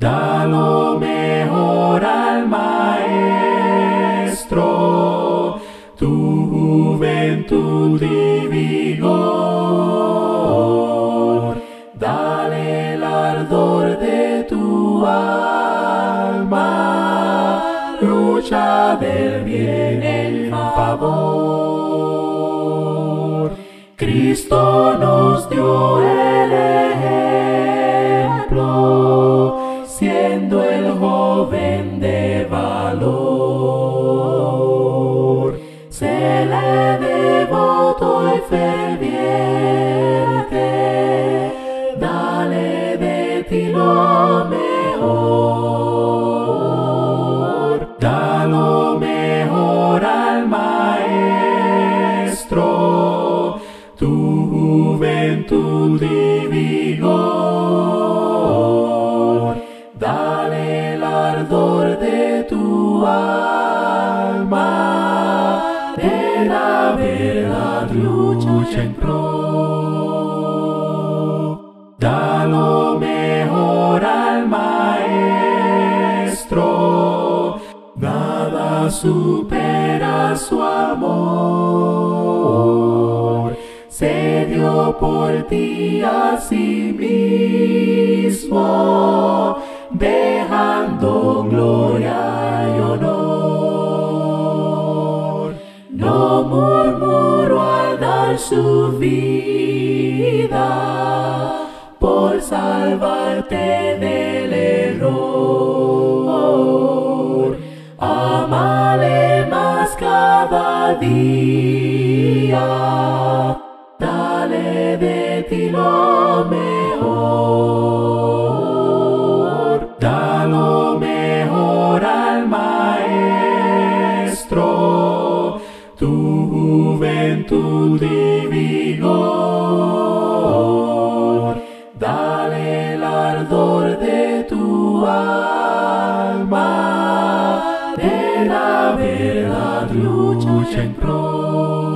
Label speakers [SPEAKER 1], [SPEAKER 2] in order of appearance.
[SPEAKER 1] Da lo mejor al maestro, tu juventud y vigor. Dale el ardor de tu alma, lucha del bien en favor. Cristo nos dio el ejemplo, siendo el joven de valor. Se le devoto y ferviente, dale de ti lo mejor. Da lo mejor al maestro, tu juventud y vigor. Dale el ardor de tu alma, de la verdad lucha en pro. Da lo mejor al maestro, nada supera su amor. Se dio por ti a sí mismo, dejando gloria y honor. No murmuró al dar su vida por salvarte del error. Ámale más cada día, dale de ti lo mejor. Da lo mejor al maestro, tu juventud y vigor. Dale el ardor de tu alma, de la verdad lucha en pro.